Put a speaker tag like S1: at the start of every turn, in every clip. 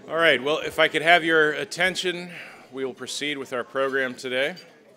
S1: All right, well, if I could have your attention, we will proceed with our program today.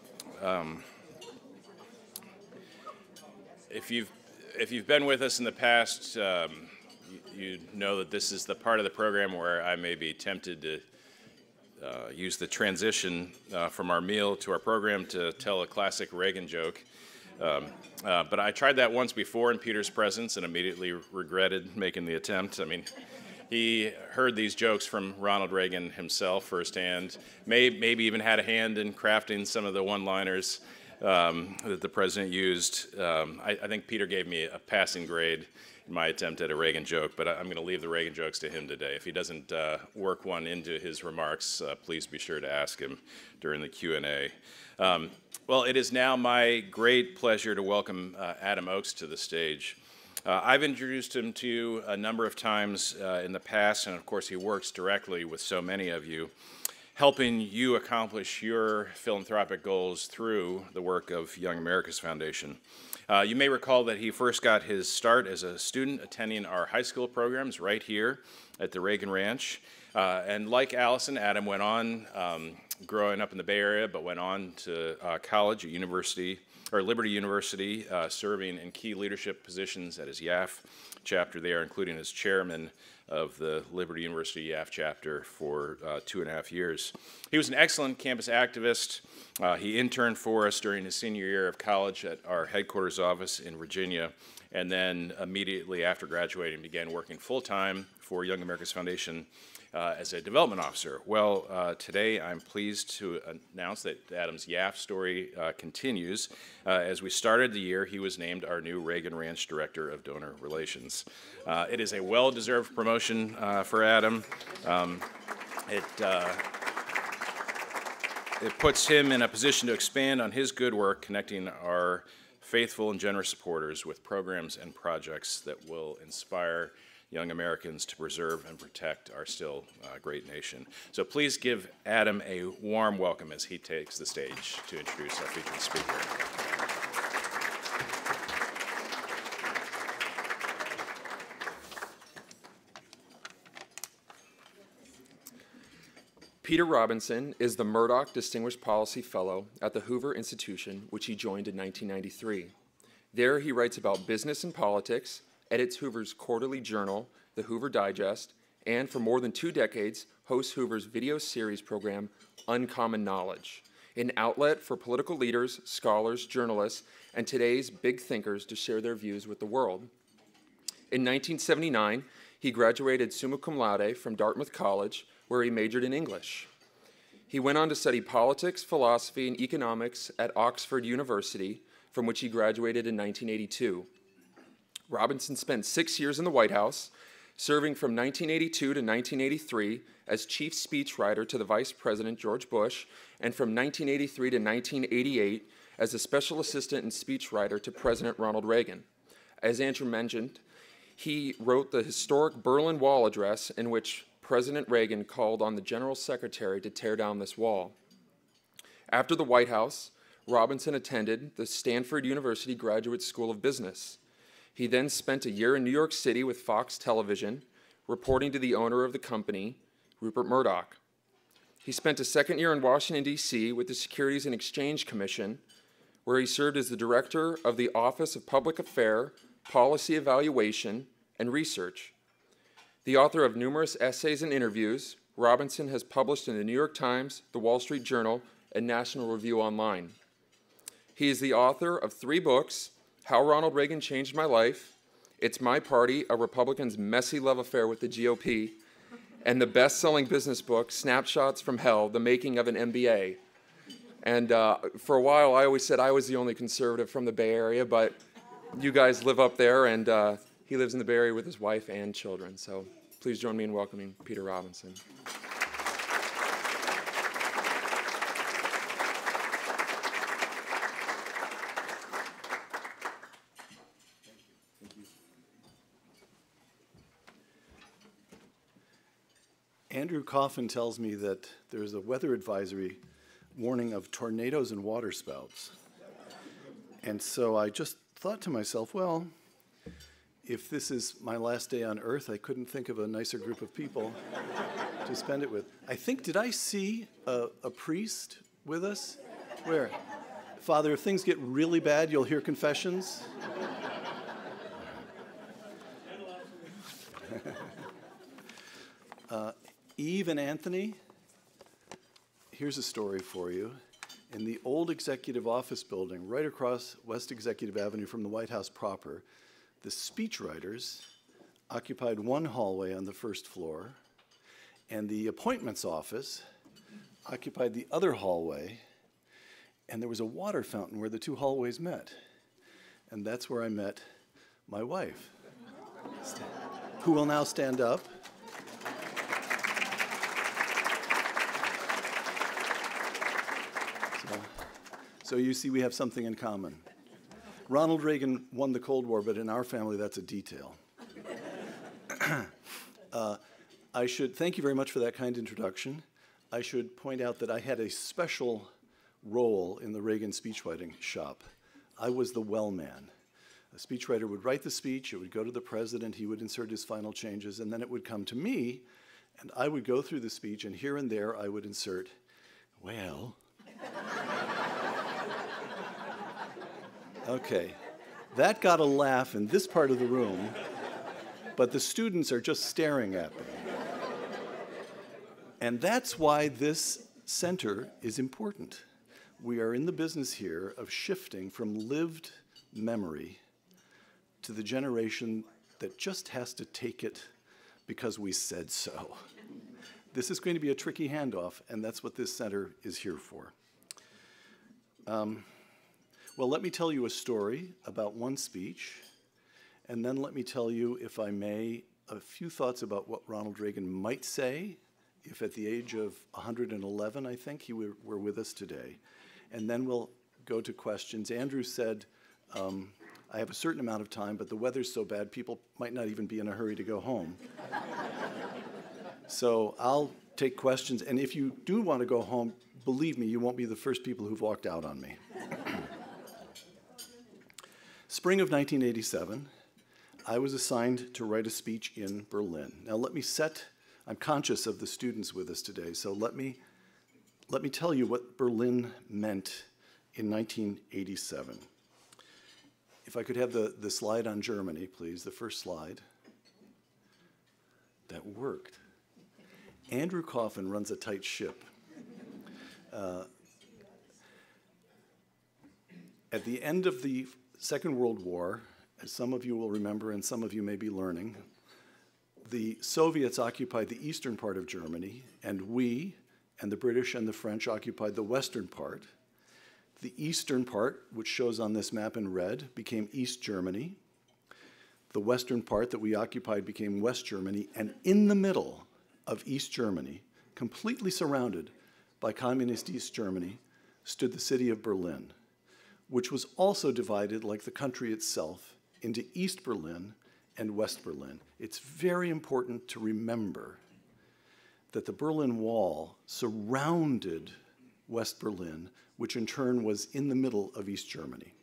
S1: If you've been with us in the past, you know that this is the part of the program where I may be tempted to use the transition from our meal to our program to tell a classic Reagan joke. But I tried that once before in Peter's presence and immediately regretted making the attempt. I mean, he heard these jokes from Ronald Reagan himself firsthand, maybe even had a hand in crafting some of the one-liners that the president used. I think Peter gave me a passing grade in my attempt at a Reagan joke, but I'm going to leave the Reagan jokes to him today. If he doesn't work one into his remarks, please be sure to ask him during the Q&A. Well, it is now my great pleasure to welcome Adam Oakes to the stage. I've introduced him to you a number of times in the past, and of course he works directly with so many of you, helping you accomplish your philanthropic goals through the work of Young America's Foundation. You may recall that he first got his start as a student attending our high school programs right here at the Reagan Ranch. And like Allison, Adam went on growing up in the Bay Area, but went on to college at Liberty University, serving in key leadership positions at his YAF chapter there, including as chairman of the Liberty University YAF chapter for 2.5 years. He was an excellent campus activist. He interned for us during his senior year of college at our headquarters office in Virginia, and then immediately after graduating began working full-time for Young America's Foundation as a development officer. Well, today I'm pleased to announce that Adam's YAF story continues. As we started the year, he was named our new Reagan Ranch Director of Donor Relations. It is a well-deserved promotion for Adam. It puts him in a position to expand on his good work connecting our faithful and generous supporters with programs and projects that will inspire young Americans to preserve and protect our still great nation. So please give Adam a warm welcome as he takes the stage to introduce our featured speaker.
S2: Peter Robinson is the Murdoch Distinguished Policy Fellow at the Hoover Institution, which he joined in 1993. There he writes about business and politics, edits Hoover's quarterly journal, the Hoover Digest, and for more than 2 decades, hosts Hoover's video series program, Uncommon Knowledge, an outlet for political leaders, scholars, journalists, and today's big thinkers to share their views with the world. In 1979, he graduated summa cum laude from Dartmouth College, where he majored in English. He went on to study politics, philosophy, and economics at Oxford University, from which he graduated in 1982. Robinson spent 6 years in the White House, serving from 1982 to 1983 as chief speechwriter to the Vice President George Bush, and from 1983 to 1988 as a special assistant and speechwriter to President Ronald Reagan. As Andrew mentioned, he wrote the historic Berlin Wall address in which President Reagan called on the General Secretary to tear down this wall. After the White House, Robinson attended the Stanford University Graduate School of Business. He then spent a year in New York City with Fox Television, reporting to the owner of the company, Rupert Murdoch. He spent a second year in Washington, D.C. with the Securities and Exchange Commission, where he served as the director of the Office of Public Affairs, Policy Evaluation, and Research. The author of numerous essays and interviews, Robinson has published in the New York Times, the Wall Street Journal, and National Review Online. He is the author of 3 books, How Ronald Reagan Changed My Life, It's My Party, a Republican's Messy Love Affair with the GOP, and the best-selling business book, Snapshots from Hell, The Making of an MBA. And for a while, I always said I was the only conservative from the Bay Area, but you guys live up there, and he lives in the Bay Area with his wife and children. So please join me in welcoming Peter Robinson.
S3: Andrew Coffin tells me that there's a weather advisory warning of tornadoes and waterspouts. And so I just thought to myself, well, if this is my last day on earth, I couldn't think of a nicer group of people to spend it with. I think, did I see a priest with us? Where? Father, if things get really bad, you'll hear confessions. Eve and Anthony, here's a story for you. In the old executive office building, right across West Executive Avenue from the White House proper, the speechwriters occupied one hallway on the first floor, and the appointments office occupied the other hallway, and there was a water fountain where the two hallways met. And that's where I met my wife, who will now stand up. So you see, we have something in common. Ronald Reagan won the Cold War, but in our family, that's a detail. I should thank you very much for that kind introduction. I should point out that I had a special role in the Reagan speechwriting shop. I was the well man. A speechwriter would write the speech, it would go to the president, he would insert his final changes, and then it would come to me, and I would go through the speech, and here and there I would insert, well. Okay, that got a laugh in this part of the room, but the students are just staring at me. And that's why this center is important. We are in the business here of shifting from lived memory to the generation that just has to take it because we said so. This is going to be a tricky handoff, and that's what this center is here for. Well, let me tell you a story about one speech, and then let me tell you, if I may, a few thoughts about what Ronald Reagan might say if at the age of 111, I think, he were with us today. And then we'll go to questions. Andrew said, I have a certain amount of time, but the weather's so bad, people might not even be in a hurry to go home. So I'll take questions, and if you do want to go home, believe me, you won't be the first people who've walked out on me. Spring of 1987, I was assigned to write a speech in Berlin. Now let me I'm conscious of the students with us today, so let me tell you what Berlin meant in 1987. If I could have the slide on Germany, please, the first slide. That worked. Andrew Coffin runs a tight ship. At the end of the Second World War, as some of you will remember and some of you may be learning, the Soviets occupied the eastern part of Germany, and we and the British and the French occupied the western part. The eastern part, which shows on this map in red, became East Germany. The western part that we occupied became West Germany, and in the middle of East Germany, completely surrounded by communist East Germany, stood the city of Berlin, which was also divided, like the country itself, into East Berlin and West Berlin. It's very important to remember that the Berlin Wall surrounded West Berlin, which in turn was in the middle of East Germany.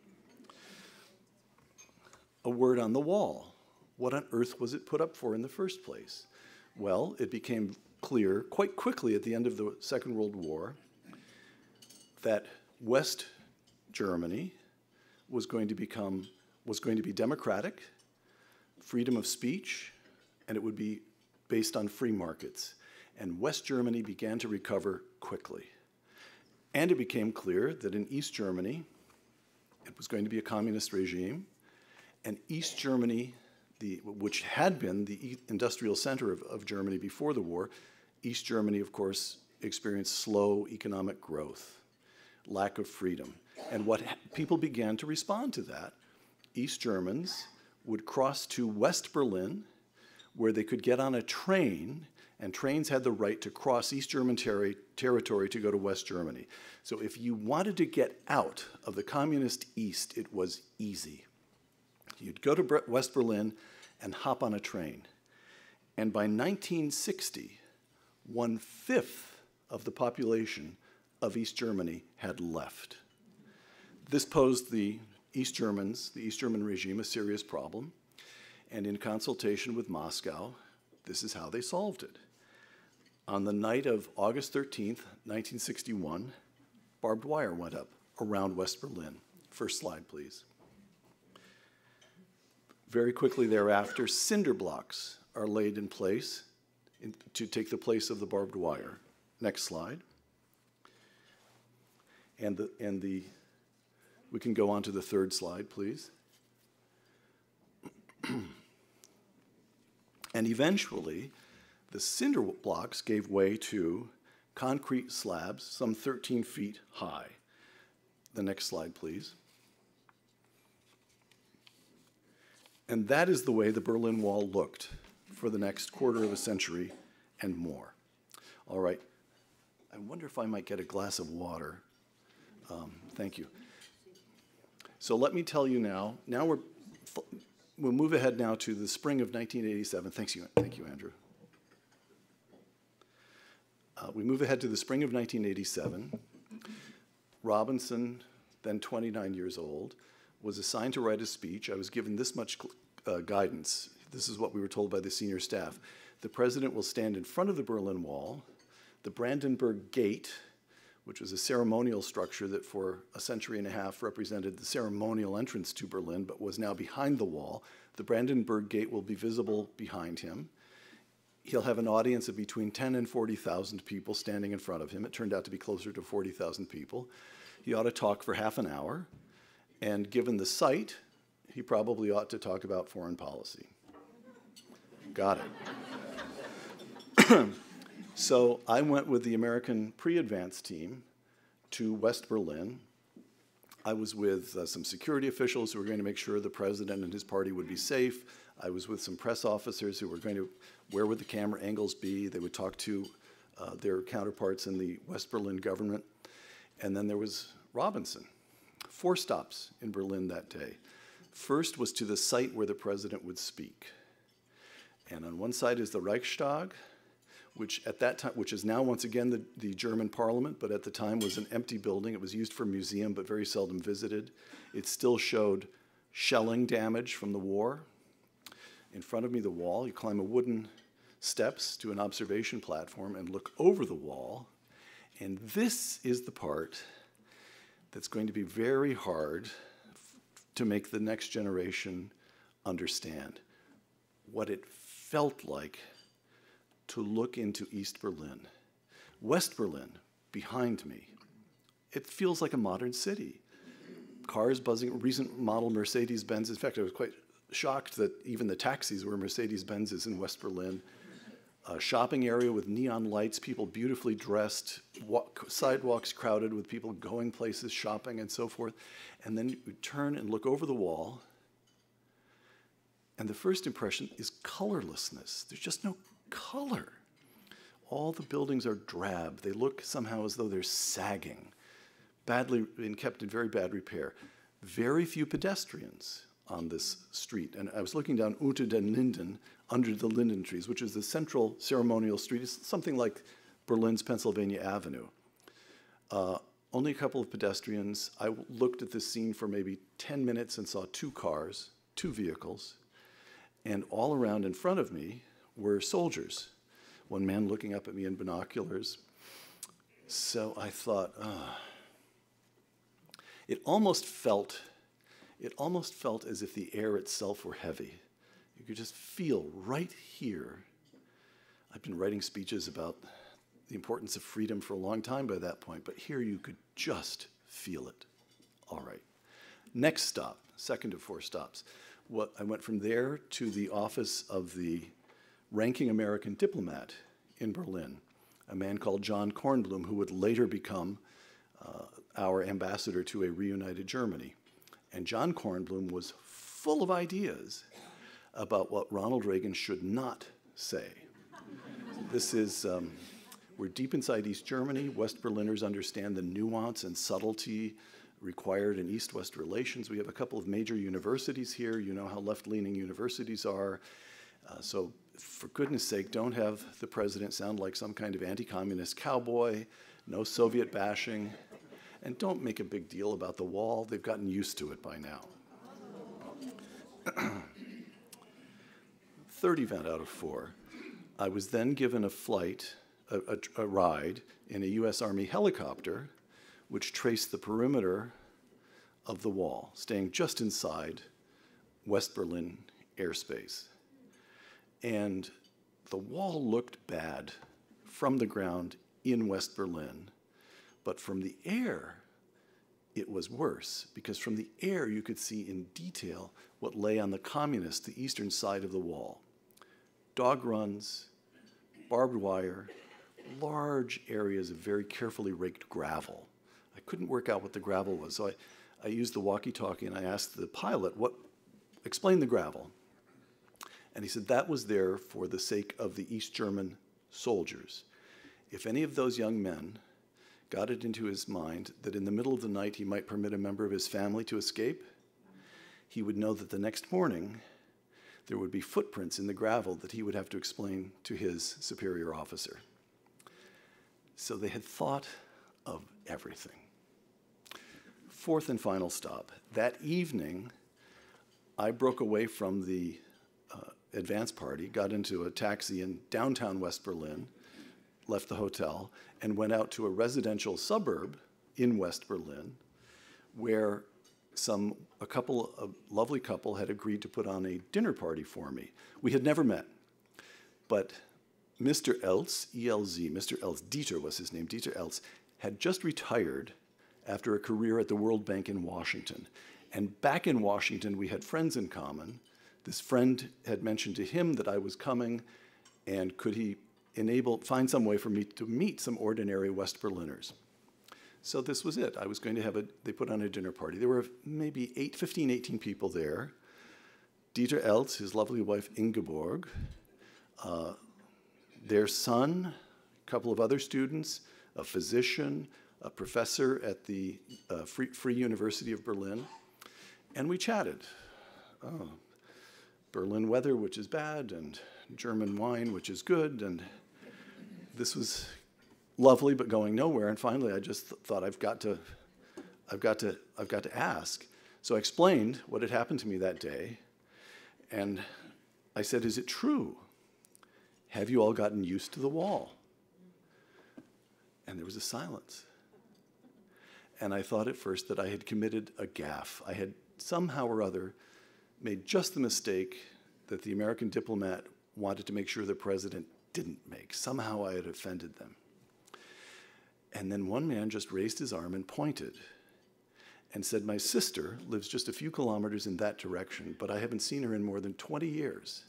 S3: A word on the wall. What on earth was it put up for in the first place? Well, it became clear quite quickly at the end of the Second World War that West Germany was going to be democratic, freedom of speech, and it would be based on free markets. And West Germany began to recover quickly. And it became clear that in East Germany, it was going to be a communist regime, and East Germany, which had been the industrial center of Germany before the war, East Germany, of course, experienced slow economic growth, lack of freedom. And what people began to respond to that, East Germans would cross to West Berlin, where they could get on a train, and trains had the right to cross East German territory to go to West Germany. So if you wanted to get out of the communist East, it was easy. You'd go to West Berlin and hop on a train. And by 1960, 1/5 of the population of East Germany had left. This posed the East German regime, a serious problem. And in consultation with Moscow, this is how they solved it. On the night of August 13th, 1961, barbed wire went up around West Berlin. First slide, please. Very quickly thereafter, cinder blocks are laid in place to take the place of the barbed wire. Next slide. We can go on to the third slide, please. And eventually, the cinder blocks gave way to concrete slabs some 13 feet high. The next slide, please. And that is the way the Berlin Wall looked for the next quarter of a century and more. All right. I wonder if I might get a glass of water. Thank you. So let me tell you now. We'll move ahead now to the spring of 1987. Thank you, Andrew. We move ahead to the spring of 1987. Robinson, then 29 years old, was assigned to write a speech. I was given this much guidance. This is what we were told by the senior staff. The president will stand in front of the Berlin Wall. The Brandenburg Gate, which was a ceremonial structure that for a century and a half represented the ceremonial entrance to Berlin, but was now behind the wall. The Brandenburg Gate will be visible behind him. He'll have an audience of between 10 and 40,000 people standing in front of him. It turned out to be closer to 40,000 people. He ought to talk for half an hour. And given the site, he probably ought to talk about foreign policy. Got it. So I went with the American pre-advance team to West Berlin. I was with some security officials who were going to make sure the president and his party would be safe. I was with some press officers who were going to, where would the camera angles be? They would talk to their counterparts in the West Berlin government. And then there was Robinson. 4 stops in Berlin that day. First was to the site where the president would speak. And on one side is the Reichstag, which at that time, which is now once again the German parliament, but at the time was an empty building. It was used for a museum, but very seldom visited. It still showed shelling damage from the war. In front of me, the wall. You climb a wooden steps to an observation platform and look over the wall. And this is the part that's going to be very hard to make the next generation understand what it felt like to look into East Berlin. West Berlin, behind me, it feels like a modern city. Cars buzzing, recent model Mercedes-Benz. In fact, I was quite shocked that even the taxis were Mercedes-Benzes in West Berlin. A shopping area with neon lights, people beautifully dressed, sidewalks crowded with people going places, shopping, and so forth. And then you turn and look over the wall, and the first impression is colorlessness. There's just no color. All the buildings are drab. They look somehow as though they're sagging, badly and kept in very bad repair. Very few pedestrians on this street. And I was looking down Unter den Linden, under the linden trees, which is the central ceremonial street. It's something like Berlin's Pennsylvania Avenue. Only a couple of pedestrians. I looked at this scene for maybe 10 minutes and saw 2 cars, 2 vehicles, and all around in front of me were soldiers. One man looking up at me in binoculars. So I thought, it almost felt as if the air itself were heavy. You could just feel right here. I've been writing speeches about the importance of freedom for a long time by that point, but here you could just feel it. All right. Next stop, second of 4 stops. I went from there to the office of the ranking American diplomat in Berlin, a man called John Kornblum, who would later become our ambassador to a reunited Germany. And John Kornblum was full of ideas about what Ronald Reagan should not say. This is, we're deep inside East Germany. West Berliners understand the nuance and subtlety required in East-West relations. We have a couple of major universities here. You know how left-leaning universities are. So for goodness sake, don't have the president sound like some kind of anti-communist cowboy, no Soviet bashing, and don't make a big deal about the wall. They've gotten used to it by now. third event out of 4. I was then given a flight, a ride in a US Army helicopter, which traced the perimeter of the wall, staying just inside West Berlin airspace. And the wall looked bad from the ground in West Berlin, but from the air, it was worse, because from the air you could see in detail what lay on the communist, the eastern side of the wall. Dog runs, barbed wire, large areas of very carefully raked gravel. I couldn't work out what the gravel was, so I used the walkie-talkie and I asked the pilot, explain the gravel. And he said that was there for the sake of the East German soldiers. If any of those young men got it into his mind that in the middle of the night he might permit a member of his family to escape, he would know that the next morning there would be footprints in the gravel that he would have to explain to his superior officer. So they had thought of everything. Fourth and final stop. That evening, I broke away from the advance party, got into a taxi in downtown West Berlin, left the hotel, and went out to a residential suburb in West Berlin where a lovely couple had agreed to put on a dinner party for me. We had never met, but Mr. Elz, E-L-Z, Mr. Elz, Dieter was his name, Dieter Elz, had just retired after a career at the World Bank in Washington. And back in Washington, we had friends in common. This friend had mentioned to him that I was coming, and could he find some way for me to meet some ordinary West Berliners. So this was it. I was going to they put on a dinner party. There were maybe 15, 18 people there. Dieter Elz, his lovely wife Ingeborg, their son, a couple of other students, a physician, a professor at the Free University of Berlin, and we chatted. Berlin weather, which is bad, and German wine, which is good, and this was lovely, but going nowhere. And finally, I just thought I've got to ask. So I explained what had happened to me that day, and I said, "Is it true? Have you all gotten used to the wall?" And there was a silence. And I thought at first that I had committed a gaffe. I had somehow or other made just the mistake that the American diplomat wanted to make sure the president didn't make. Somehow I had offended them. And then one man just raised his arm and pointed and said, "My sister lives just a few kilometers in that direction, but I haven't seen her in more than 20 years.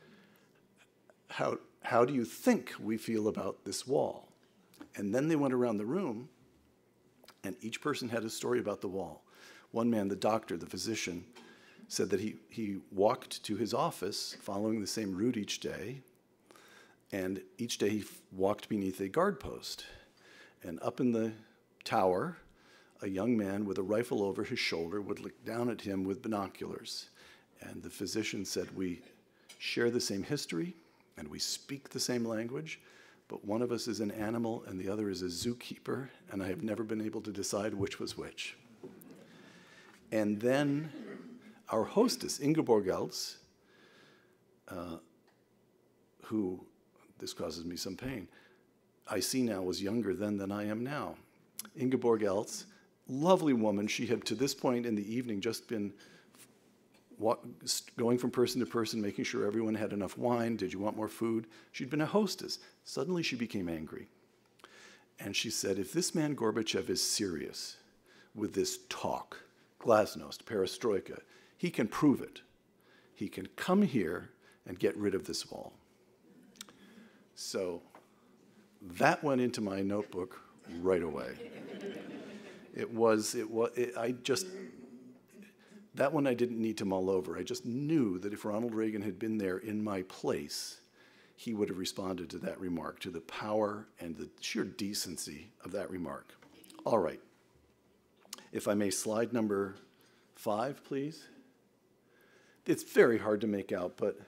S3: How do you think we feel about this wall?" And then they went around the room, and each person had a story about the wall. One man, the doctor, the physician, said that he walked to his office following the same route each day, and each day he walked beneath a guard post. And up in the tower, a young man with a rifle over his shoulder would look down at him with binoculars. And the physician said, "We share the same history, and we speak the same language, but one of us is an animal and the other is a zookeeper, and I have never been able to decide which was which." And then our hostess, Ingeborg Elz, who, this causes me some pain, I see now was younger then than I am now. Ingeborg Elz, lovely woman. She had, to this point in the evening, just been going from person to person, making sure everyone had enough wine. Did you want more food? She'd been a hostess. Suddenly she became angry. And she said, "If this man Gorbachev is serious with this talk, glasnost, perestroika, he can prove it. He can come here and get rid of this wall." So that went into my notebook right away. That one I didn't need to mull over. I just knew that if Ronald Reagan had been there in my place, he would have responded to that remark, to the power and the sheer decency of that remark. All right. If I may, slide number 5, please. It's very hard to make out, but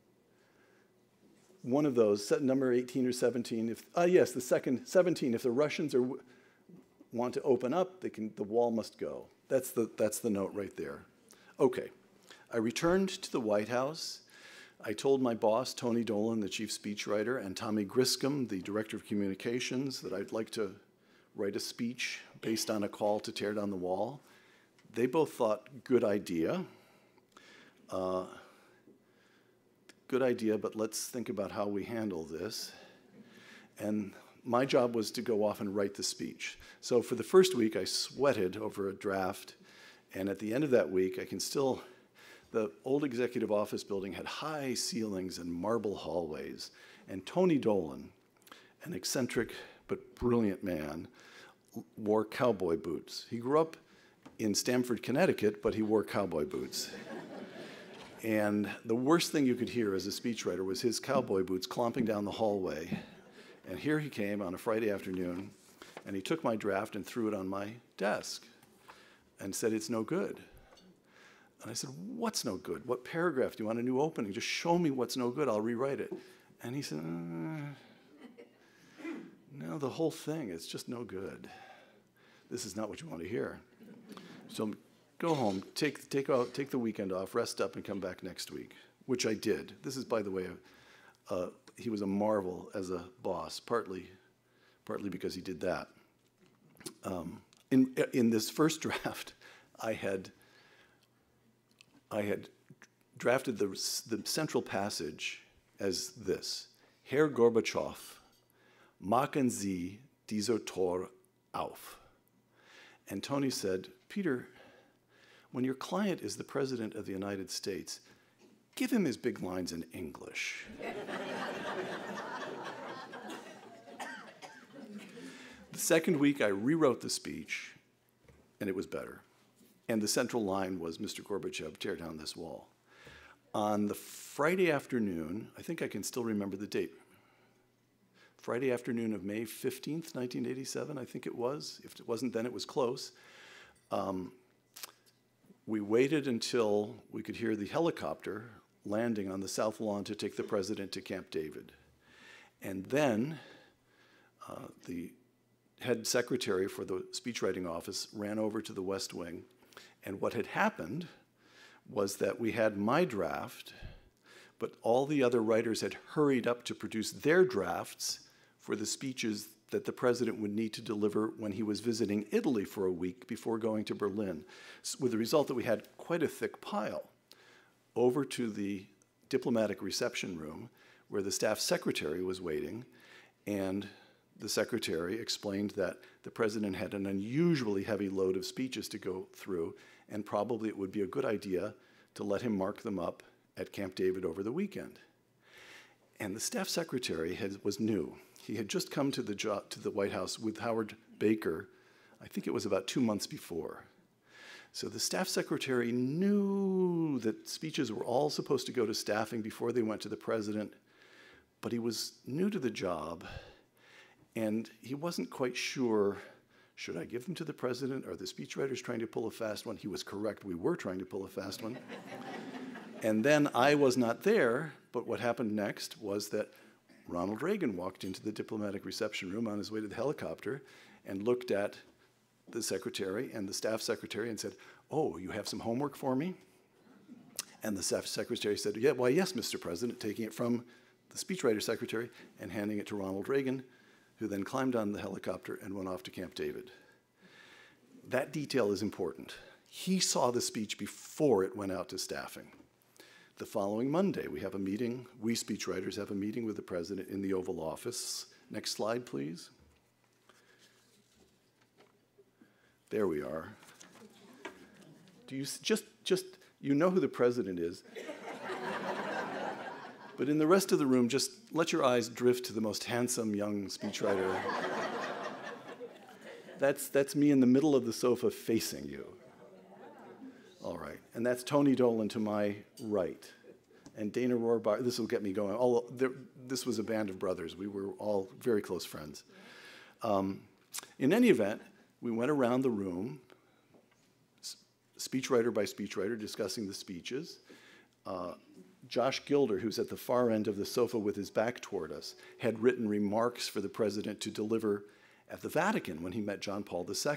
S3: one of those, number 18 or 17, yes, the second, 17, if the Russians want to open up, the wall must go. That's the note right there. Okay, I returned to the White House. I told my boss, Tony Dolan, the chief speechwriter, and Tommy Griscom, the director of communications, that I'd like to write a speech based on a call to tear down the wall. They both thought, good idea. Good idea, but let's think about how we handle this. And my job was to go off and write the speech. So for the first week, I sweated over a draft. And at the end of that week, the old executive office building had high ceilings and marble hallways. And Tony Dolan, an eccentric but brilliant man, wore cowboy boots. He grew up in Stamford, Connecticut, but he wore cowboy boots. And the worst thing you could hear as a speechwriter was his cowboy boots clomping down the hallway. And here he came on a Friday afternoon, and he took my draft and threw it on my desk and said, "It's no good." And I said, "What's no good? What paragraph? Do you want a new opening? Just show me what's no good. I'll rewrite it." And he said, "No, the whole thing, it's just no good. This is not what you want to hear. So go home, take the weekend off, rest up, and come back next week," which I did. This is, by the way, he was a marvel as a boss, partly because he did that. In this first draft, I had drafted the central passage as this: Herr Gorbatschow, machen Sie dieser Tor auf. And Tony said, "Peter, when your client is the President of the United States, give him his big lines in English." The second week, I rewrote the speech, and it was better. And the central line was, "Mr. Gorbachev, tear down this wall." On the Friday afternoon, I think I can still remember the date, Friday afternoon of May 15th, 1987, I think it was. If it wasn't then, it was close. We waited until we could hear the helicopter landing on the South Lawn to take the president to Camp David. And then the head secretary for the speechwriting office ran over to the West Wing. And what had happened was that we had my draft, but all the other writers had hurried up to produce their drafts for the speeches that the president would need to deliver when he was visiting Italy for a week before going to Berlin, with the result that we had quite a thick pile over to the diplomatic reception room where the staff secretary was waiting, and the secretary explained that the president had an unusually heavy load of speeches to go through, and probably it would be a good idea to let him mark them up at Camp David over the weekend. And the staff secretary was new. He had just come to the White House with Howard Baker, I think it was about 2 months before. So the staff secretary knew that speeches were all supposed to go to staffing before they went to the president, but he was new to the job, and he wasn't quite sure, should I give them to the president? Are the speechwriters trying to pull a fast one? He was correct, we were trying to pull a fast one. And then I was not there, but what happened next was that Ronald Reagan walked into the diplomatic reception room on his way to the helicopter and looked at the secretary and the staff secretary and said, "Oh, you have some homework for me?" And the staff secretary said, "Yeah, why, yes, Mr. President," taking it from the speechwriter secretary and handing it to Ronald Reagan, who then climbed on the helicopter and went off to Camp David. That detail is important. He saw the speech before it went out to staffing. The following Monday, we speechwriters have a meeting with the president in the Oval Office. Next slide, please. There we are. Do you you know who the president is, but in the rest of the room, just let your eyes drift to the most handsome young speechwriter. That's me in the middle of the sofa facing you. All right, and that's Tony Dolan to my right. And Dana Rohrabacher, this will get me going. This was a band of brothers. We were all very close friends. In any event, we went around the room, speechwriter by speechwriter, discussing the speeches. Josh Gilder, who's at the far end of the sofa with his back toward us, had written remarks for the president to deliver at the Vatican when he met John Paul II.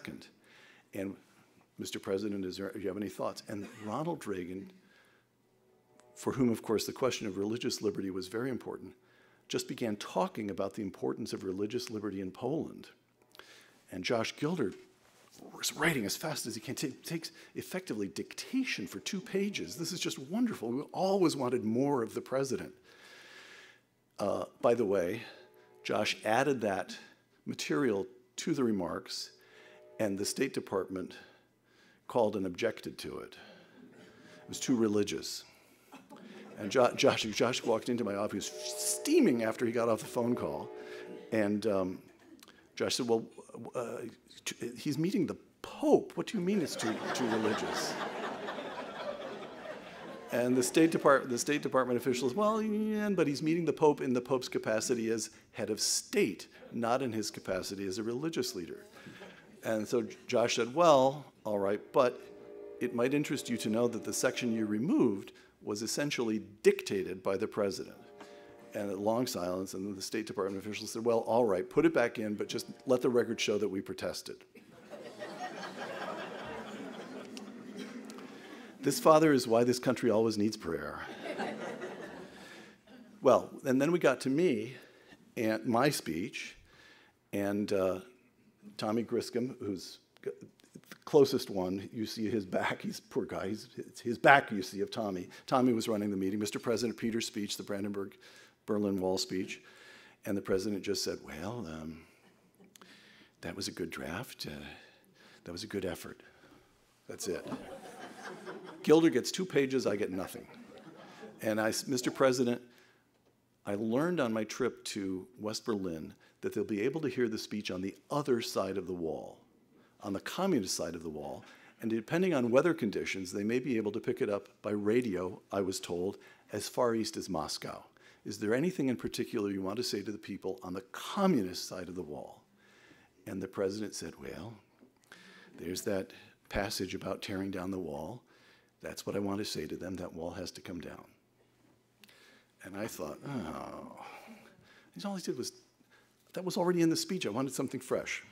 S3: And Mr. President, do you have any thoughts? And Ronald Reagan for whom, of course, the question of religious liberty was very important, just began talking about the importance of religious liberty in Poland. And Josh Gilder was writing as fast as he can, takes effectively dictation for 2 pages. This is just wonderful. We always wanted more of the president. By the way, Josh added that material to the remarks, and the State Department called and objected to it. It was too religious. And Josh walked into my office, he was steaming after he got off the phone call. And Josh said, well, he's meeting the Pope. What do you mean it's too religious? And the State Department officials, well, yeah, but he's meeting the Pope in the Pope's capacity as head of state, not in his capacity as a religious leader. And so Josh said, well, all right, but it might interest you to know that the section you removed was essentially dictated by the president. And a long silence, and then the State Department officials said, well, all right, put it back in, but just let the record show that we protested. This, Father, is why this country always needs prayer. Well, and then we got to me and my speech, and Tommy Griscom, who's the closest one, you see his back, he's poor guy, it's his back you see of Tommy. Tommy was running the meeting. Mr. President Peter's speech, the Brandenburg Berlin Wall speech, and the president just said, well, that was a good draft, that was a good effort. That's it. Gilder gets 2 pages, I get nothing. And Mr. President, I learned on my trip to West Berlin that they'll be able to hear the speech on the other side of the wall, on the communist side of the wall, and depending on weather conditions, they may be able to pick it up by radio, I was told, as far east as Moscow. Is there anything in particular you want to say to the people on the communist side of the wall? And the president said, well, there's that passage about tearing down the wall. That's what I want to say to them. That wall has to come down. And I thought, oh. All he did was, that was already in the speech. I wanted something fresh.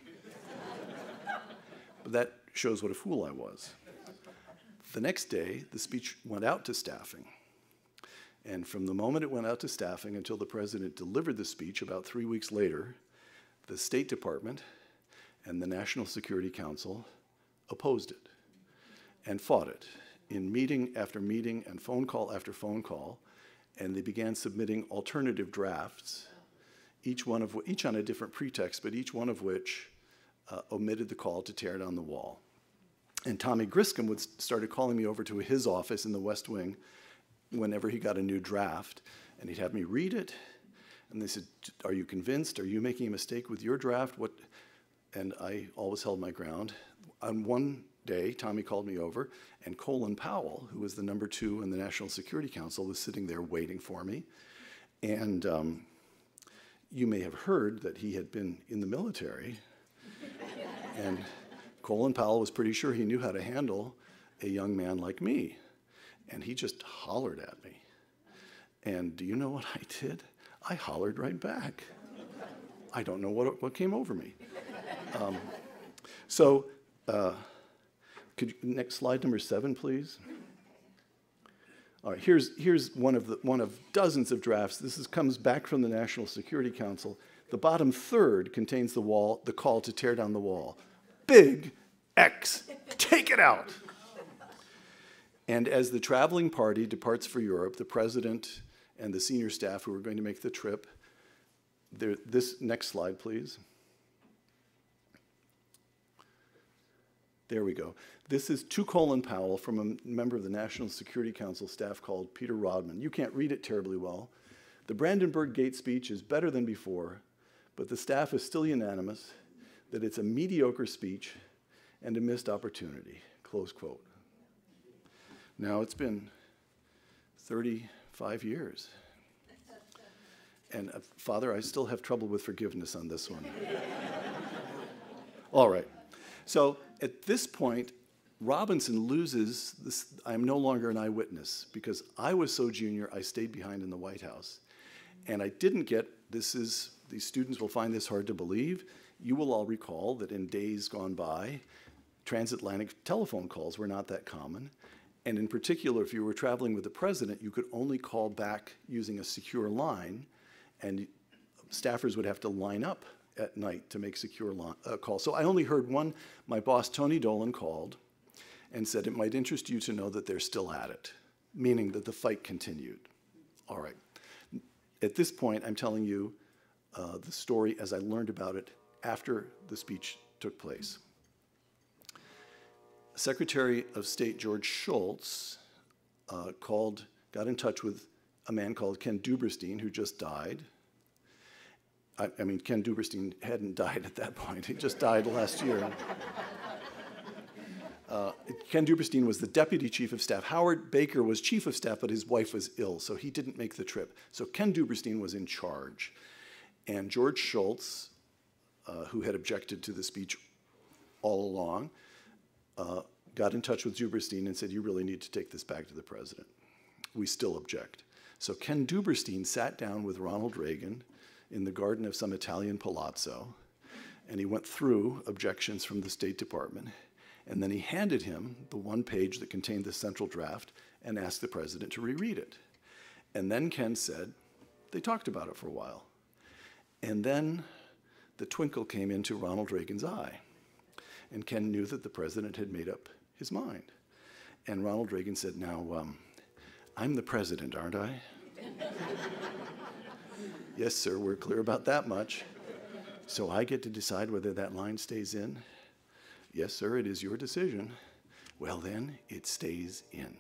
S3: But that shows what a fool I was. The next day, the speech went out to staffing. And from the moment it went out to staffing until the president delivered the speech about 3 weeks later, the State Department and the National Security Council opposed it and fought it in meeting after meeting and phone call after phone call, and they began submitting alternative drafts, each on a different pretext, but each one of which omitted the call to tear down the wall. And Tommy Griscom started calling me over to his office in the West Wing whenever he got a new draft, and he'd have me read it, and they said, are you convinced? Are you making a mistake with your draft? What? And I always held my ground. On one day, Tommy called me over, and Colin Powell, who was the number 2 in the National Security Council, was sitting there waiting for me. And you may have heard that he had been in the military. And Colin Powell was pretty sure he knew how to handle a young man like me. And he just hollered at me. And do you know what I did? I hollered right back. I don't know what came over me. Could you, next slide, number 7, please. All right, here's one of dozens of drafts. This comes back from the National Security Council. The bottom third contains the call to tear down the wall. Big X, take it out. And as the traveling party departs for Europe, the president and the senior staff who are going to make the trip, this next slide, please. There we go. This is to Colin Powell from a member of the National Security Council staff called Peter Rodman. You can't read it terribly well. The Brandenburg Gate speech is better than before, but the staff is still unanimous that it's a mediocre speech and a missed opportunity, close quote. Now, it's been 35 years. And Father, I still have trouble with forgiveness on this one. All right. So at this point, Robinson loses this. I'm no longer an eyewitness because I was so junior, I stayed behind in the White House. And I didn't get, these students will find this hard to believe. You will all recall that in days gone by, transatlantic telephone calls were not that common. And in particular, if you were traveling with the president, you could only call back using a secure line, and staffers would have to line up at night to make secure calls. So I only heard one. My boss, Tony Dolan, called and said, it might interest you to know that they're still at it, meaning that the fight continued. All right. At this point, I'm telling you the story as I learned about it after the speech took place. Secretary of State George Shultz got in touch with a man called Ken Duberstein, who just died. I mean, Ken Duberstein hadn't died at that point. He just died last year. Ken Duberstein was the deputy chief of staff. Howard Baker was chief of staff, but his wife was ill, so he didn't make the trip. So Ken Duberstein was in charge. And George Shultz, who had objected to the speech all along, got in touch with Duberstein and said, you really need to take this back to the president. We still object. So Ken Duberstein sat down with Ronald Reagan in the garden of some Italian palazzo, and he went through objections from the State Department, and then he handed him the one page that contained the central draft and asked the president to reread it. And then Ken said, they talked about it for a while. And then the twinkle came into Ronald Reagan's eye, and Ken knew that the president had made up his mind. And Ronald Reagan said, now, I'm the president, aren't I? Yes, sir, we're clear about that much. So I get to decide whether that line stays in? Yes, sir, it is your decision. Well, then, it stays in.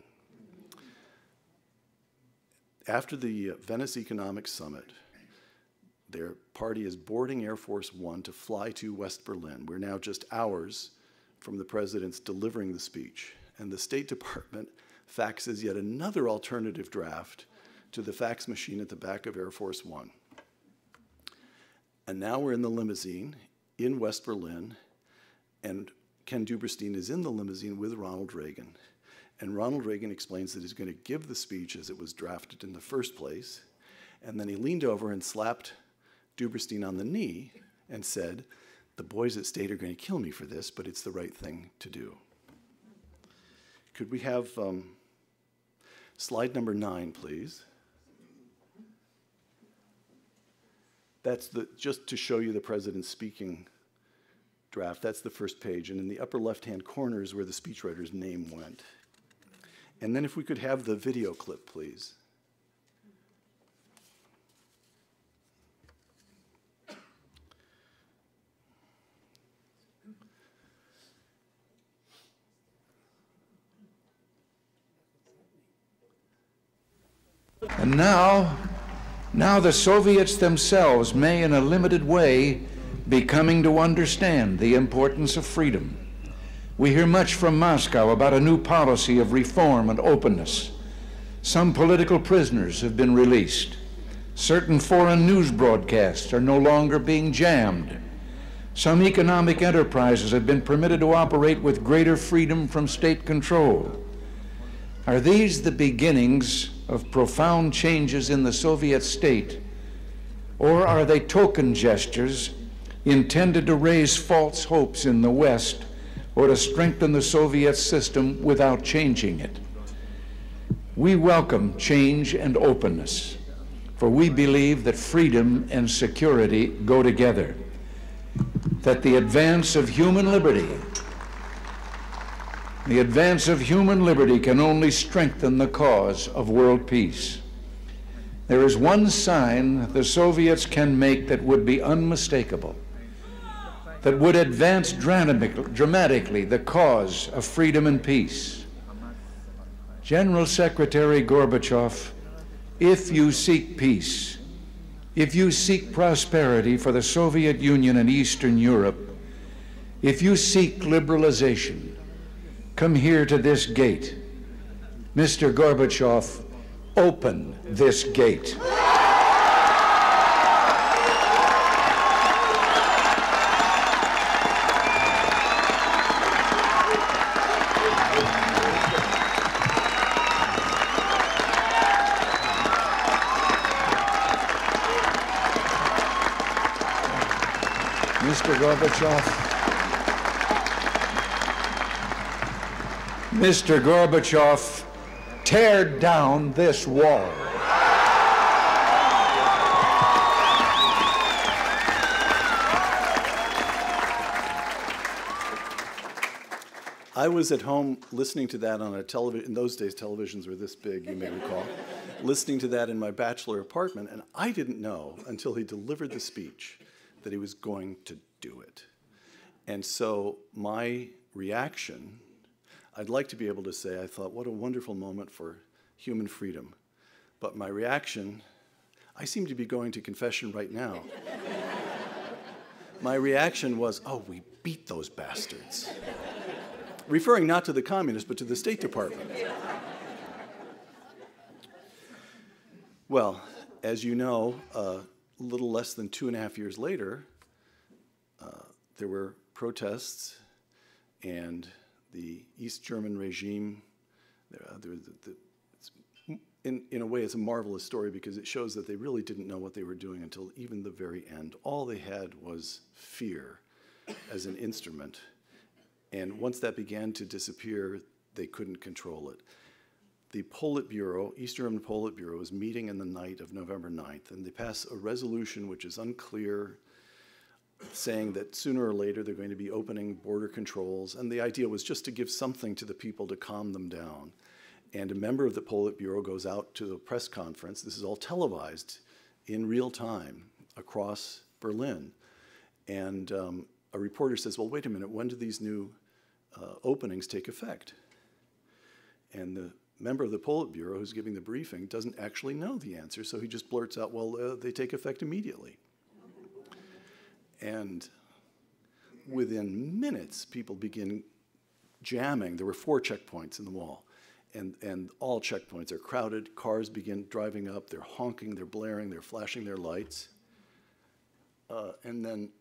S3: After the Venice Economic Summit, their party is boarding Air Force One to fly to West Berlin. We're now just hours from the president's delivering the speech, and the State Department faxes yet another alternative draft to the fax machine at the back of Air Force One. And now we're in the limousine in West Berlin, and Ken Duberstein is in the limousine with Ronald Reagan. And Ronald Reagan explains that he's going to give the speech as it was drafted in the first place, and then he leaned over and slapped Duberstein on the knee and said, the boys at State are going to kill me for this, but it's the right thing to do. Could we have slide number 9, please? That's just to show you the president's speaking draft. That's the first page. And in the upper left-hand corner is where the speechwriter's name went. And then if we could have the video clip, please.
S4: And now the Soviets themselves may, in a limited way, be coming to understand the importance of freedom. We hear much from Moscow about a new policy of reform and openness. Some political prisoners have been released. Certain foreign news broadcasts are no longer being jammed. Some economic enterprises have been permitted to operate with greater freedom from state control. Are these the beginnings of profound changes in the Soviet state, or are they token gestures intended to raise false hopes in the West or to strengthen the Soviet system without changing it? We welcome change and openness, for we believe that freedom and security go together, that the advance of human liberty can only strengthen the cause of world peace. There is one sign the Soviets can make that would be unmistakable, that would advance dramatically the cause of freedom and peace. General Secretary Gorbachev, if you seek peace, if you seek prosperity for the Soviet Union and Eastern Europe, if you seek liberalization, come here to this gate. Mr. Gorbachev, open this gate. Mr. Gorbachev, Mr. Gorbachev, tear down this wall.
S3: I was at home listening to that on a television. In those days, televisions were this big, you may recall. Listening to that in my bachelor apartment, and I didn't know until he delivered the speech that he was going to do it. And so my reaction, I'd like to be able to say, I thought, what a wonderful moment for human freedom. But my reaction, I seem to be going to confession right now. My reaction was, oh, we beat those bastards. Referring not to the communists, but to the State Department. Well, as you know, a little less than 2.5 years later, there were protests, and the East German regime, in a way, it's a marvelous story because it shows that they really didn't know what they were doing until even the very end. All they had was fear as an instrument. And once that began to disappear, they couldn't control it. The Politburo, East German Politburo, is meeting in the night of November 9th, and they pass a resolution which is unclear, saying that sooner or later they're going to be opening border controls, and the idea was just to give something to the people to calm them down. And a member of the Politburo goes out to a press conference. This is all televised in real time across Berlin. And a reporter says, well, wait a minute, when do these new openings take effect? And the member of the Politburo who's giving the briefing doesn't actually know the answer, so he just blurts out, well, they take effect immediately. And within minutes, people begin jamming. There were 4 checkpoints in the wall, and all checkpoints are crowded. Cars begin driving up. They're honking, they're blaring, they're flashing their lights. And then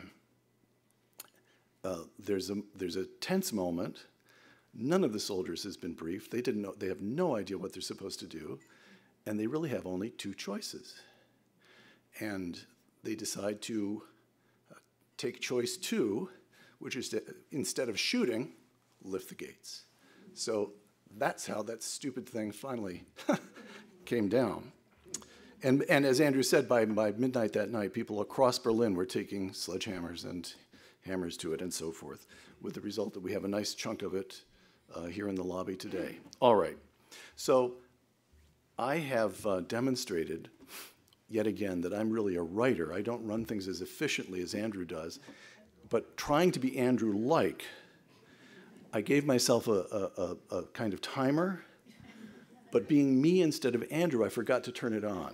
S3: there's a tense moment. None of the soldiers has been briefed. They didn't know. They have no idea what they're supposed to do, and they really have only 2 choices. And they decide to take choice 2, which is to, instead of shooting, lift the gates. So that's how that stupid thing finally came down. And as Andrew said, by midnight that night, people across Berlin were taking sledgehammers and hammers to it and so forth, with the result that we have a nice chunk of it here in the lobby today. All right. So I have demonstrated yet again that I'm really a writer. I don't run things as efficiently as Andrew does, but trying to be Andrew-like, I gave myself a kind of timer, but being me instead of Andrew, I forgot to turn it on.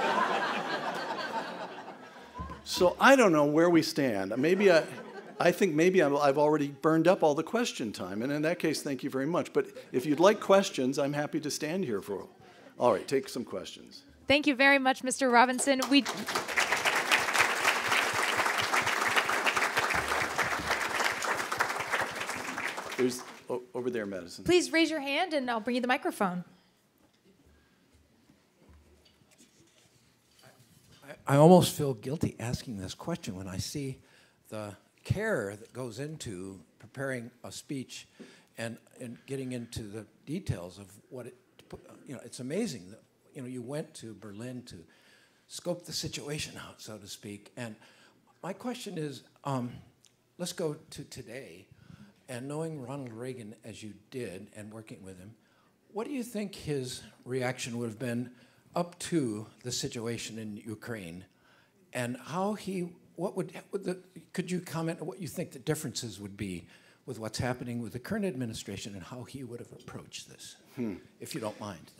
S3: So I don't know where we stand. Maybe I think maybe I've already burned up all the question time, and in that case, thank you very much. But if you'd like questions, I'm happy to stand here for. All right, take some questions.
S5: Thank you very much, Mr. Robinson.
S3: There's over there, Madison.
S5: Please raise your hand, and I'll bring you the microphone.
S6: I almost feel guilty asking this question when I see the care that goes into preparing a speech and getting into the details of what it, it's amazing that, you went to Berlin to scope the situation out, so to speak. And my question is, let's go to today. And knowing Ronald Reagan as you did and working with him, what do you think his reaction would have been up to the situation in Ukraine? And how could you comment on what you think the differences would be with what's happening with the current administration and how he would have approached this, if you don't mind?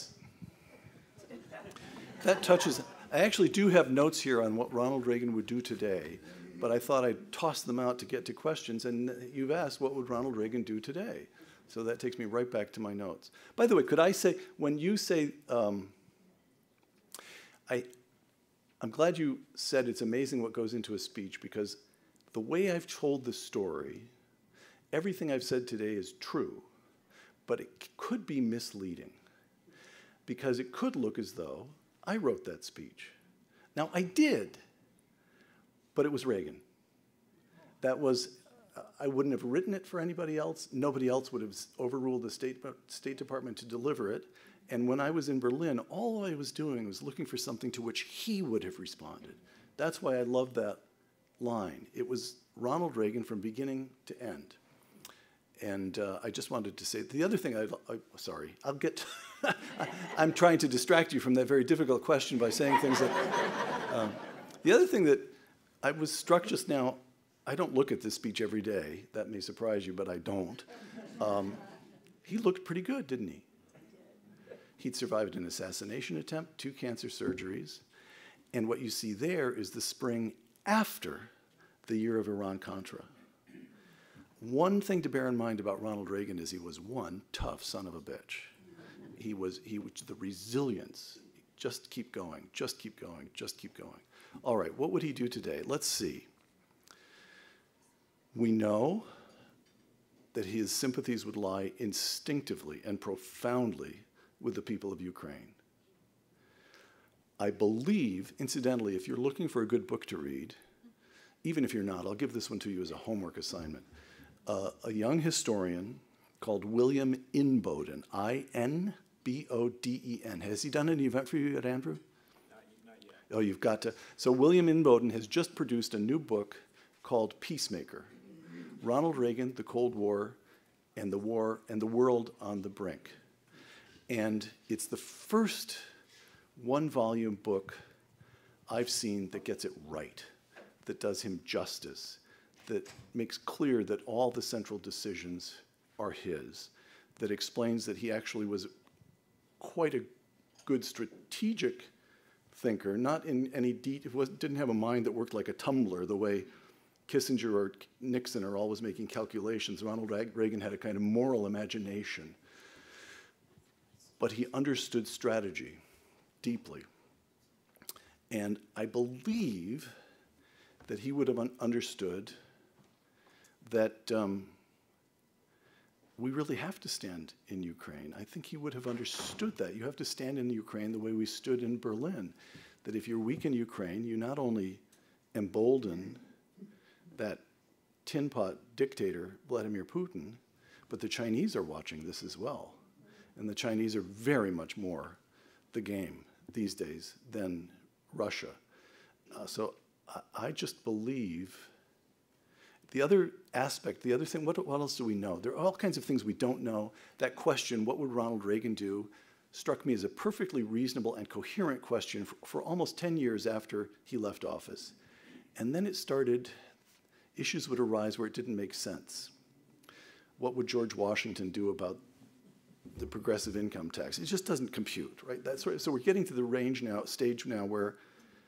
S3: That touches, I actually do have notes here on what Ronald Reagan would do today, but I thought I'd toss them out to get to questions, and you've asked what would Ronald Reagan do today? So that takes me right back to my notes. By the way, could I say, when you say, I'm glad you said it's amazing what goes into a speech, because the way I've told the story, everything I've said today is true, but it could be misleading, because it could look as though I wrote that speech. Now, I did, but it was Reagan. That was I wouldn't have written it for anybody else. Nobody else would have overruled the State Department to deliver it. And when I was in Berlin, all I was doing was looking for something to which he would have responded. That's why I love that line. It was Ronald Reagan from beginning to end. And I just wanted to say, the other thing sorry, I'll get, I'm trying to distract you from that very difficult question by saying things that, the other thing that I was struck just now, I don't look at this speech every day. That may surprise you, but I don't. He looked pretty good, didn't he? He'd survived an assassination attempt, 2 cancer surgeries, and what you see there is the spring after the year of Iran-Contra. One thing to bear in mind about Ronald Reagan is he was one tough son of a bitch. He was the resilience. Just keep going, just keep going, just keep going. All right, what would he do today? Let's see. We know that his sympathies would lie instinctively and profoundly with the people of Ukraine. I believe, incidentally, if you're looking for a good book to read, even if you're not, I'll give this one to you as a homework assignment. A young historian called William Inboden, I-N-B-O-D-E-N. Has he done any event for you yet, Andrew? Not yet. Oh, you've got to. So William Inboden has just produced a new book called Peacemaker. Ronald Reagan, the Cold War, and the world on the brink. And it's the first one-volume book I've seen that gets it right, that does him justice, that makes clear that all the central decisions are his, that explains that he actually was quite a good strategic thinker, not in any didn't have a mind that worked like a tumbler the way Kissinger or Nixon are always making calculations. Ronald Reagan had a kind of moral imagination. But he understood strategy deeply. And I believe that he would have understood that we really have to stand in Ukraine. I think he would have understood that. You have to stand in Ukraine the way we stood in Berlin. That if you're weak in Ukraine, you not only embolden that tin pot dictator, Vladimir Putin, but the Chinese are watching this as well. And the Chinese are very much more the game these days than Russia. So I just believe the other aspect, the other thing, what else do we know? There are all kinds of things we don't know. That question, what would Ronald Reagan do, struck me as a perfectly reasonable and coherent question for almost 10 years after he left office. And then it started, issues would arise where it didn't make sense. What would George Washington do about the progressive income tax? It just doesn't compute, right? That's right. So we're getting to the stage now where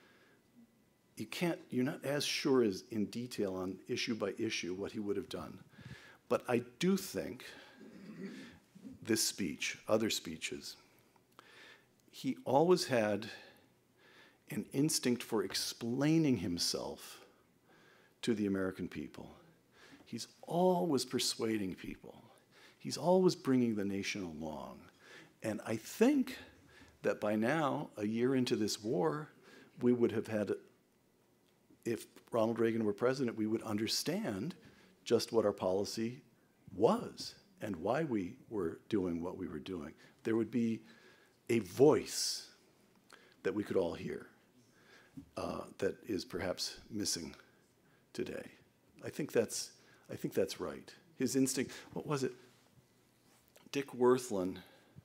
S3: you're not as sure as in detail on issue by issue what he would have done. But I do think this speech, other speeches, he always had an instinct for explaining himself to the American people. He's always persuading people. He's always bringing the nation along. And I think that by now, a year into this war, we would have had, if Ronald Reagan were president, we would understand just what our policy was and why we were doing what we were doing. There would be a voice that we could all hear that is perhaps missing today. I think that's right. His instinct, what was it? Dick Wirthlin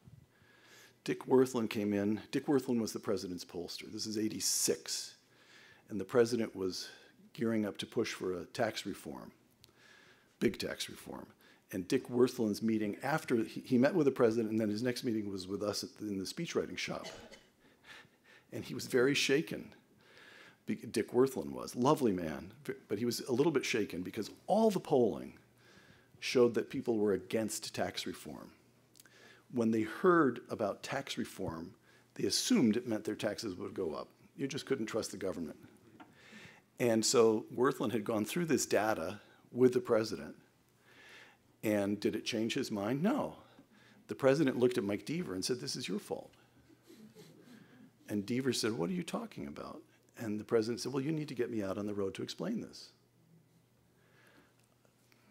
S3: came in. Dick Wirthlin was the president's pollster. This is '86. And the president was gearing up to push for a tax reform, big tax reform. And Dick Wirthlin's meeting after, he met with the president, and then his next meeting was with us in the speechwriting shop. And he was very shaken. Dick Wirthlin was, lovely man, but he was a little bit shaken because all the polling showed that people were against tax reform. When they heard about tax reform, they assumed it meant their taxes would go up. You just couldn't trust the government. And so Wirthlin had gone through this data with the president. And did it change his mind? No. The president looked at Mike Deaver and said, "This is your fault." And Deaver said, "What are you talking about?" And the president said, "Well, you need to get me out on the road to explain this."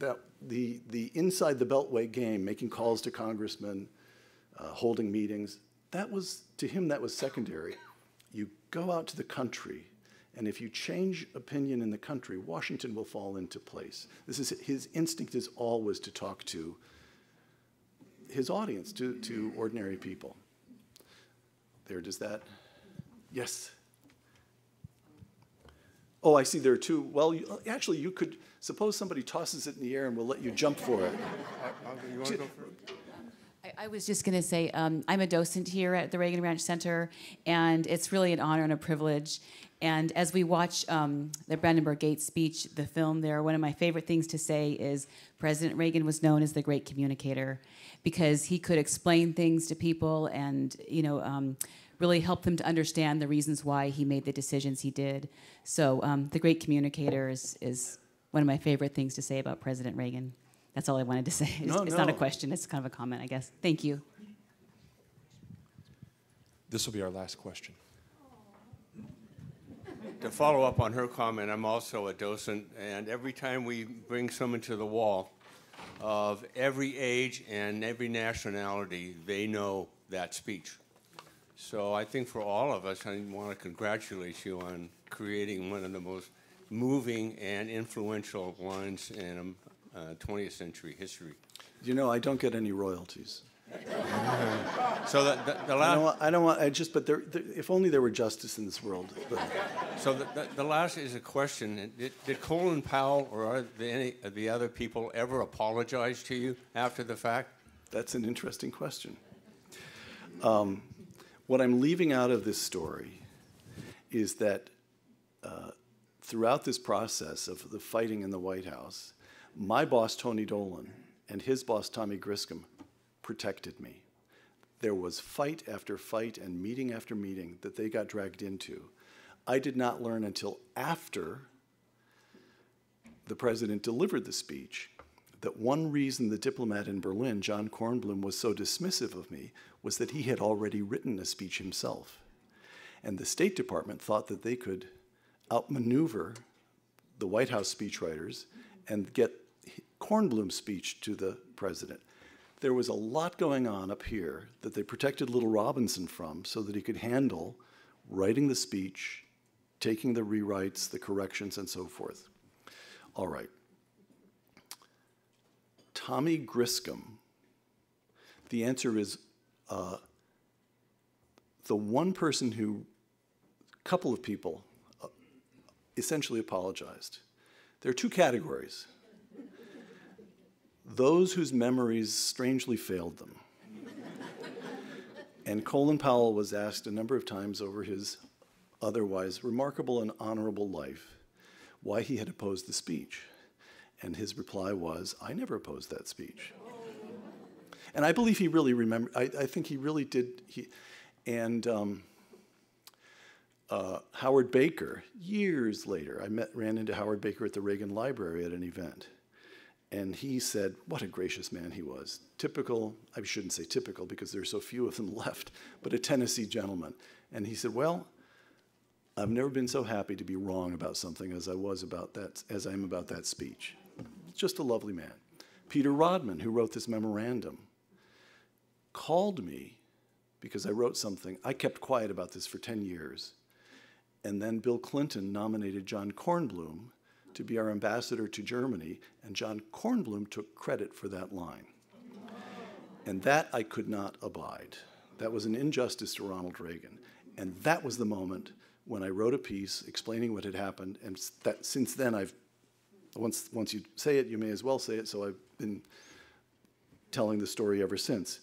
S3: that the inside the Beltway game, making calls to congressmen, holding meetings, that was, to him, that was secondary. You go out to the country, and if you change opinion in the country, Washington will fall into place. This is, his instinct is always to talk to his audience, to ordinary people. There, does that? Yes. Oh, I see there are two. Well, actually, you could, suppose somebody tosses it in the air and we'll let you jump for it.
S7: You want to go first? I was just going to say, I'm a docent here at the Reagan Ranch Center, and it's really an honor and a privilege. And as we watch the Brandenburg Gate speech, the film there, one of my favorite things to say is President Reagan was known as the great communicator because he could explain things to people and, really help them to understand the reasons why he made the decisions he did. So the great communicator is one of my favorite things to say about President Reagan. That's all I wanted to say. It's not a question, it's kind of a comment, I guess. Thank you.
S2: This will be our last question.
S8: To follow up on her comment, I'm also a docent, and every time we bring someone to the wall of every age and every nationality, they know that speech. So I think for all of us, I want to congratulate you on creating one of the most moving and influential lines in 20th century history.
S3: You know, I don't get any royalties.
S8: So the last...
S3: I don't want, but if only there were justice in this world. But.
S8: So the last is a question. Did Colin Powell or any of the other people ever apologize to you after the fact?
S3: That's an interesting question. What I'm leaving out of this story is that throughout this process of the fighting in the White House, my boss, Tony Dolan, and his boss, Tommy Griscom, protected me. There was fight after fight and meeting after meeting that they got dragged into. I did not learn until after the president delivered the speech that one reason the diplomat in Berlin, John Kornblum, was so dismissive of me was that he had already written a speech himself. And the State Department thought that they could outmaneuver the White House speechwriters and get Kornblum's speech to the president. There was a lot going on up here that they protected little Robinson from so that he could handle writing the speech, taking the rewrites, the corrections, and so forth. All right. Tommy Griscom, the answer is the one person who, couple of people, essentially apologized. There are two categories. Those whose memories strangely failed them. And Colin Powell was asked a number of times over his otherwise remarkable and honorable life why he had opposed the speech. And his reply was, I never opposed that speech. And I believe he really remembered, I think he really did. Howard Baker, years later, I ran into Howard Baker at the Reagan Library at an event. And he said, what a gracious man he was. Typical, I shouldn't say typical because there are so few of them left, but a Tennessee gentleman. And he said, well, I've never been so happy to be wrong about something as I am about that speech. Just a lovely man. Peter Rodman, who wrote this memorandum, called me because I wrote something. I kept quiet about this for 10 years. And then Bill Clinton nominated John Kornblum to be our ambassador to Germany, and John Kornblum took credit for that line. And that I could not abide. That was an injustice to Ronald Reagan. And that was the moment when I wrote a piece explaining what had happened, and that since then once you say it, you may as well say it, so I've been telling the story ever since.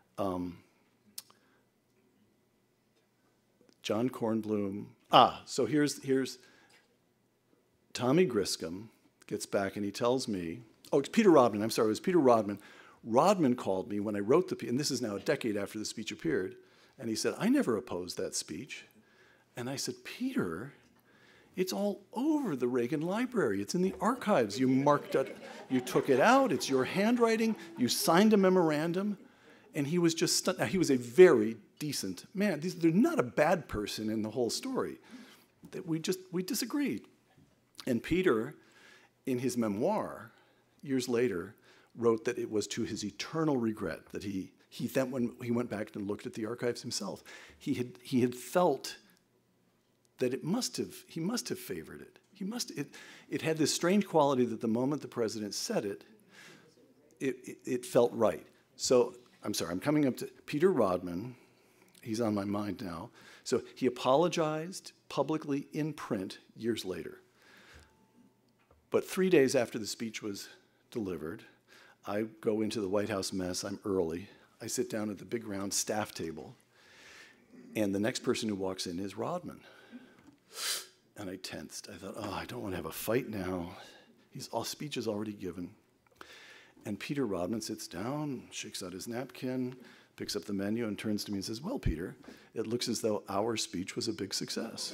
S3: John Kornblum, so here's Tommy Griscom gets back and he tells me, oh, it's Peter Rodman, I'm sorry, it was Peter Rodman. Rodman called me when I wrote the piece, and this is now a decade after the speech appeared, and he said, I never opposed that speech. And I said, Peter, it's all over the Reagan Library. It's in the archives. You marked it, you took it out, it's your handwriting, you signed a memorandum, and he was just stunned. Now, he was a very decent man. There's not a bad person in the whole story. That we disagreed. And Peter, in his memoir, years later, wrote that it was to his eternal regret that he then, when he went back and looked at the archives himself, he had felt that he must have favored it. It had this strange quality that the moment the president said it, it felt right. So, I'm sorry, I'm coming up to Peter Rodman. He's on my mind now. So he apologized publicly in print years later. But 3 days after the speech was delivered, I go into the White House mess. I'm early. I sit down at the big round staff table, and the next person who walks in is Rodman. And I tensed. I thought, oh, I don't want to have a fight now. Speech is already given. And Peter Rodman sits down, shakes out his napkin, picks up the menu, and turns to me and says, well, Peter, it looks as though our speech was a big success.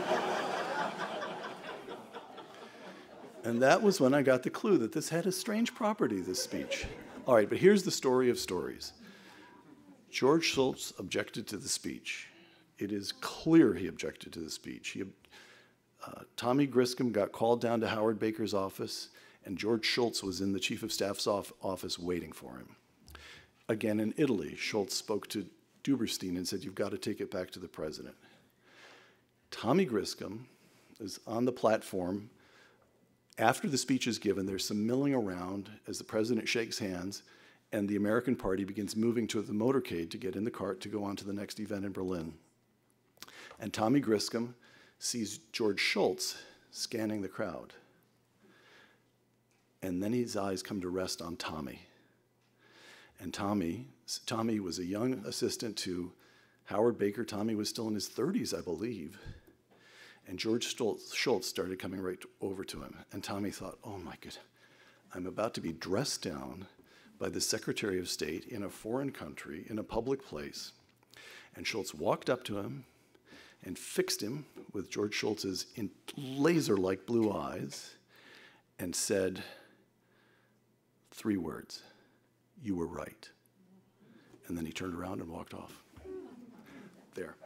S3: And that was when I got the clue that this had a strange property, this speech. All right, but here's the story of stories. George Shultz objected to the speech. It is clear he objected to the speech. Tommy Griscom got called down to Howard Baker's office, and George Shultz was in the chief of staff's office waiting for him. Again, in Italy, Shultz spoke to Duberstein and said, you've got to take it back to the president. Tommy Griscom is on the platform. After the speech is given, there's some milling around as the president shakes hands, and the American party begins moving to the motorcade to get in the cart to go on to the next event in Berlin. And Tommy Griscom sees George Shultz scanning the crowd. And then his eyes come to rest on Tommy. And Tommy was a young assistant to Howard Baker. Tommy was still in his 30s, I believe. And George Shultz started coming right over to him. And Tommy thought, oh my God, I'm about to be dressed down by the Secretary of State in a foreign country, in a public place. And Shultz walked up to him and fixed him with George Shultz's laser-like blue eyes and said 3 words, you were right. And then he turned around and walked off. There.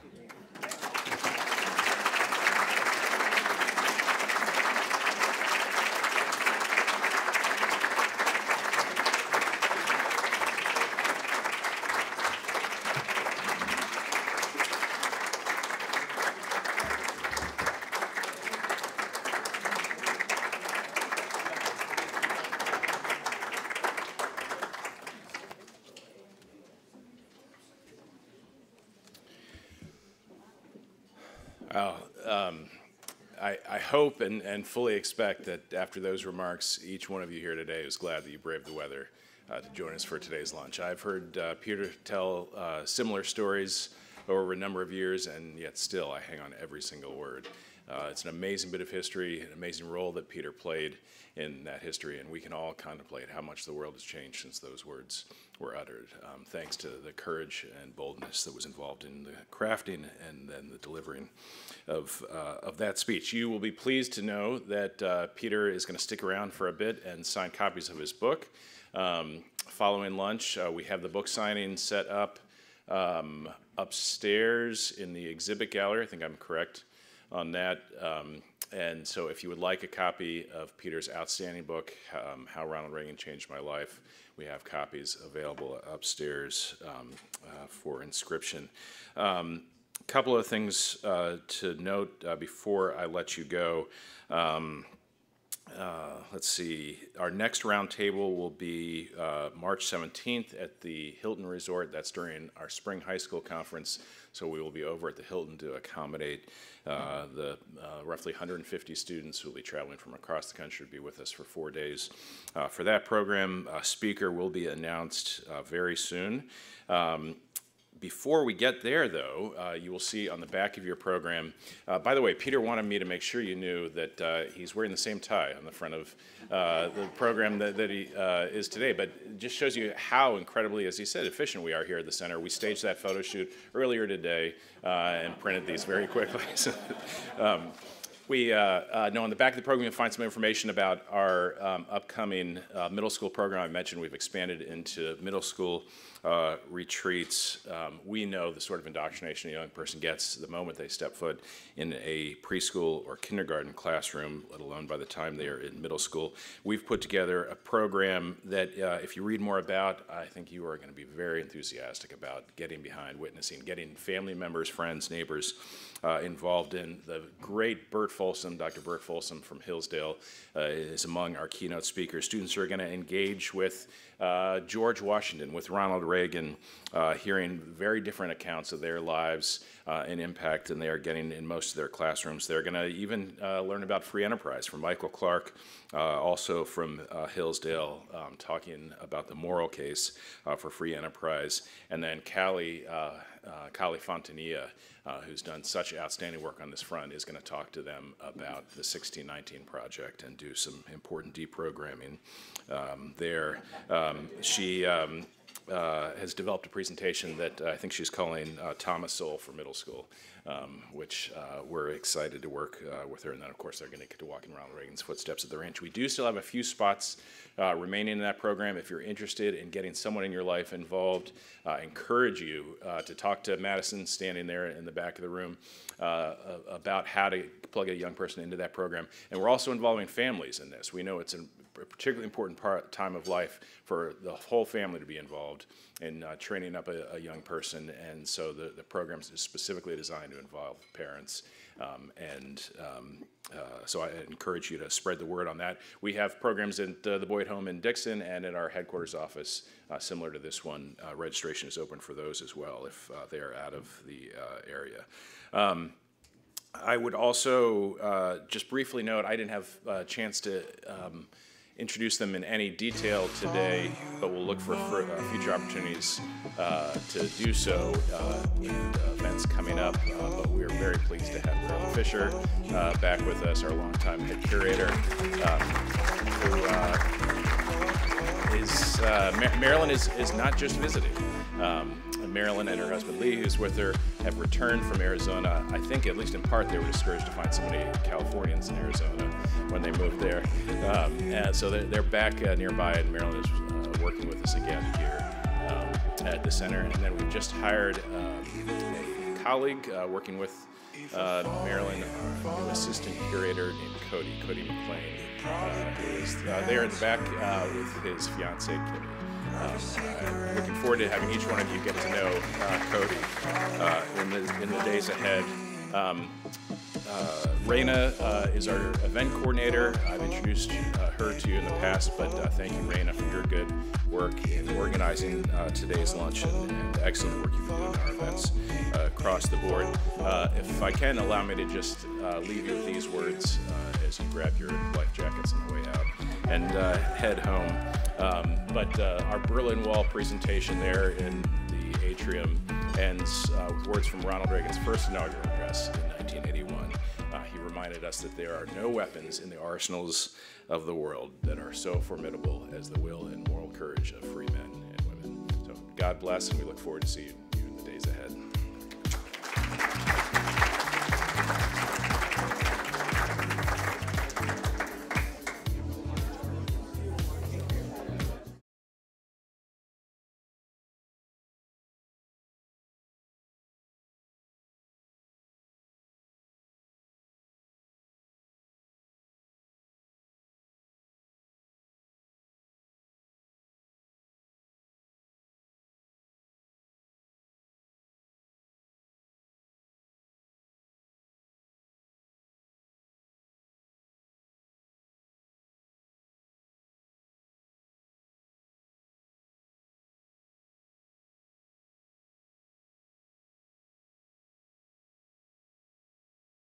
S1: I hope and fully expect that after those remarks, each one of you here today is glad that you braved the weather to join us for today's lunch. I've heard Peter tell similar stories over a number of years, and yet still I hang on every single word. It's an amazing bit of history, an amazing role that Peter played in that history, and we can all contemplate how much the world has changed since those words were uttered, thanks to the courage and boldness that was involved in the crafting and then the delivering of that speech. You will be pleased to know that Peter is going to stick around for a bit and sign copies of his book. Following lunch, we have the book signing set up upstairs in the exhibit gallery. I think I'm correct on that. And so if you would like a copy of Peter's outstanding book, How Ronald Reagan Changed My Life, we have copies available upstairs for inscription. Couple of things to note before I let you go. Let's see, our next roundtable will be March 17th at the Hilton Resort. That's during our spring high school conference, so we will be over at the Hilton to accommodate the roughly 150 students who will be traveling from across the country to be with us for 4 days. For that program, a speaker will be announced very soon. Before we get there, though, you will see on the back of your program, by the way, Peter wanted me to make sure you knew that he's wearing the same tie on the front of the program that he is today, but it just shows you how incredibly, as he said, efficient we are here at the center. We staged that photo shoot earlier today and printed these very quickly. We know on the back of the program you'll find some information about our upcoming middle school program. I mentioned we've expanded into middle school retreats. We know the sort of indoctrination a young person gets the moment they step foot in a preschool or kindergarten classroom, let alone by the time they are in middle school. We've put together a program that if you read more about, I think you are going to be very enthusiastic about getting behind, witnessing, getting family members, friends, neighbors involved in. The great Bert Folsom, Dr. Bert Folsom from Hillsdale is among our keynote speakers. Students are going to engage with George Washington, with Ronald Reagan, hearing very different accounts of their lives and impact than they are getting in most of their classrooms. They're going to even learn about free enterprise from Michael Clark, also from Hillsdale, talking about the moral case for free enterprise. And then Callie Fontanilla, who's done such outstanding work on this front, is going to talk to them about the 1619 Project and do some important deprogramming there. She has developed a presentation that I think she's calling Thomas Sowell for middle school, which we're excited to work with her. And then, of course, they're going to get to walk in Ronald Reagan's footsteps at the ranch. We do still have a few spots remaining in that program. If you're interested in getting someone in your life involved, I encourage you to talk to Madison, standing there in the back of the room, about how to plug a young person into that program. And we're also involving families in this. We know it's a particularly important time of life for the whole family to be involved in training up a young person, and so the program is specifically designed to involve parents. So I encourage you to spread the word on that. We have programs at the Boyd Home in Dixon and at our headquarters office similar to this one. Registration is open for those as well if they are out of the area. I would also just briefly note, I didn't have a chance to introduce them in any detail today, but we'll look for future opportunities to do so in events coming up. But we are very pleased to have Marilyn Fisher back with us, our longtime head curator, who is, Marilyn is not just visiting. Marilyn and her husband Lee, who's with her, have returned from Arizona. I think, at least in part, they were discouraged to find so many Californians in Arizona when they moved there. So they're back nearby, and Marilyn is working with us again here at the center. And then we've just hired a colleague working with Marilyn, our new assistant curator named Cody McLean, who is there in the back with his fiancee, Kimmy. Looking forward to having each one of you get to know Cody in the days ahead. Raina is our event coordinator. I've introduced her to you in the past, but thank you, Raina, for your good work in organizing today's lunch and excellent work you've been doing in our events across the board. If I can, allow me to just leave you with these words as you grab your life jackets on the way out and head home. But our Berlin Wall presentation there in the atrium ends with words from Ronald Reagan's first inaugural address in 1981. He reminded us that there are no weapons in the arsenals of the world that are so formidable as the will and moral courage of free men and women. So God bless, and we look forward to seeing you in the days ahead.